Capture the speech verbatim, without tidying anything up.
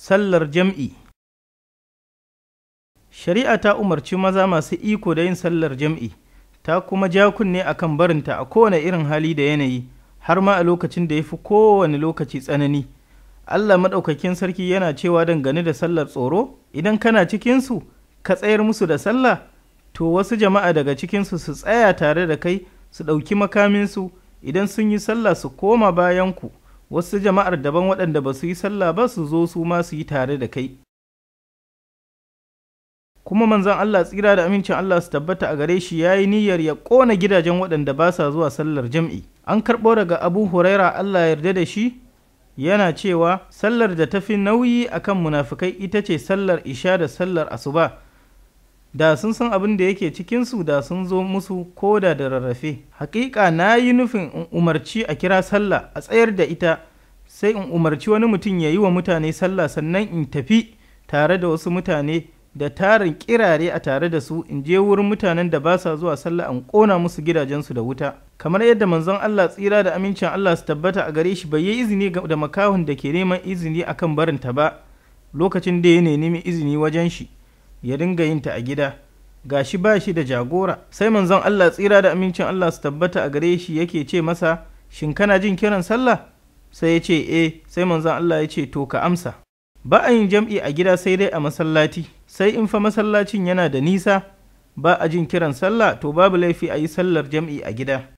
Sallar jam'i. Shari'a ta umarci maza masu iko da yin sallar jam'i, ta kuma ja kunne a kan barinta a kowane irin hali da yanayi, har ma a lokacin da ya fi kowane lokaci tsanani. Allah Maɗaukakin Sarki yana cewa dangane da sallar tsoro, idan kana cikinsu, ka tsayar musu da sallah, to wasu jama'a daga cikinsu su tsaya tare da kai, su ɗauki makaminsu, idan sun yi sallah su koma bayanku, wasu jama'ar daban waɗanda ba su yi sallah ba su zo su ma su yi tare da kai. Kuma manzon Allah tsira da amincin Allah su tabbata a gare shi ya yi niyyar ya ƙona gidajen waɗanda ba sa zuwa sallar jam'i. An karɓo daga Abu Huraira Allah ya yarda da shi, yana cewa sallar da ta fi nauyi akan munafukai ita ce sallar isha da sallar asuba. Da sun san abin da yake cikinsu da sun zo musu koda da rarrafe. Hakika na yi nufin in umarci a kira sallah a tsayar da ita, sai in umarci wani mutum ya yi wa mutane sallah sannan in tafi tare da wasu mutane da tarin kirare a tare da su in je wurin mutanen da ba sa zuwa sallah in ƙona musu gidajensu da wuta. Kamar yadda manzon Allah tsira da amincin Allah su tabbata a gare shi bai yi izini da makahon da ke neman izini akan barinta ba lokacin da ya nemi izini wajen shi. Ya dinga yin ta a gida, gashi ba shi da jagora, sai manzon Allah tsira da amincin Allah su tabbata a gare shi yake ce masa, shin kana jin kiran sallah? Sai ya ce eh, sai manzon Allah ya ce to ka amsa. Ba a yin jam'i a gida sai dai a masallaci, sai in fa masallacin yana da nisa, ba a jin kiran sallah to babu laifi a yi sallar jam'i a gida.